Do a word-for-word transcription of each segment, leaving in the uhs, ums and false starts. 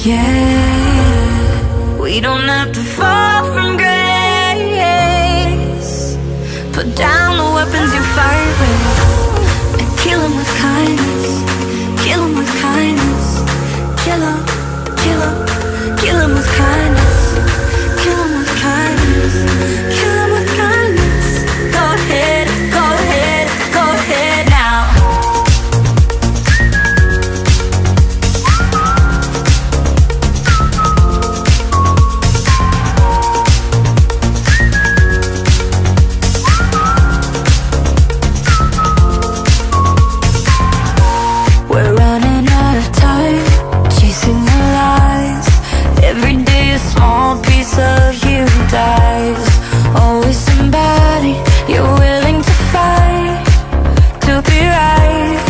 Yeah, we don't have to fall from grace. Put down the weapons you fight with and kill 'em with kindness. Kill 'em with kindness. Kill 'em, kill 'em, kill 'em with kindness. Kill 'em with kindness. Kill 'em with kindness. Go ahead, go ahead, go ahead now. We're running out of time, chasing the lies. Every day a small piece of you dies. Always somebody you're willing to fight to be right.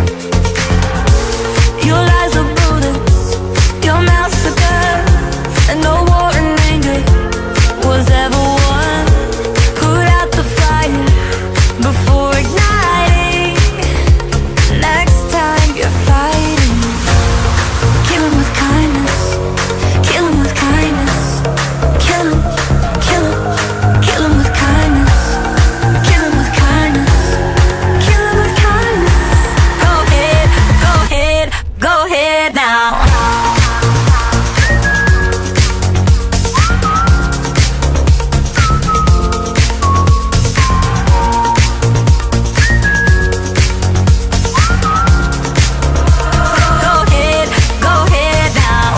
Your lies are bullets, your mouth's a gun, and no war and anger was ever won. Put out the fire before igniting. Next time you're fighting, kill 'em with kindness. Kill 'em with kindness. Kill 'em, kill 'em, kill 'em with kindness. Kill 'em with kindness. Kill 'em with kindness. Go ahead, go ahead, go ahead now. Go ahead, go ahead now.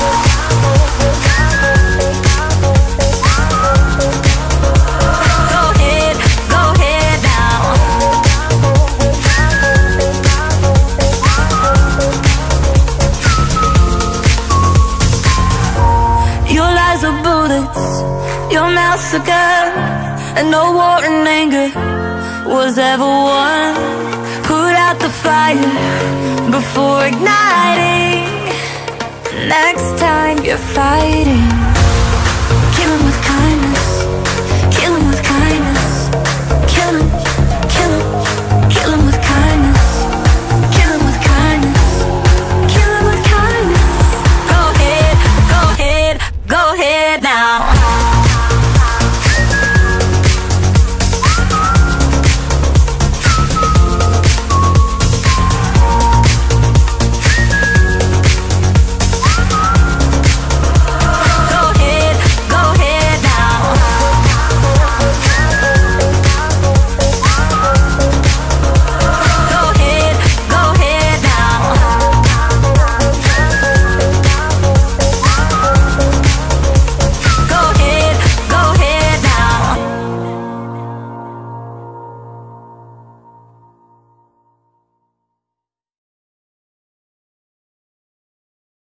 Go ahead, go ahead now. Your lies are bullets, your mouth's a gun, and no war and anger was ever won. Put out the fire before igniting. Next time you're fighting,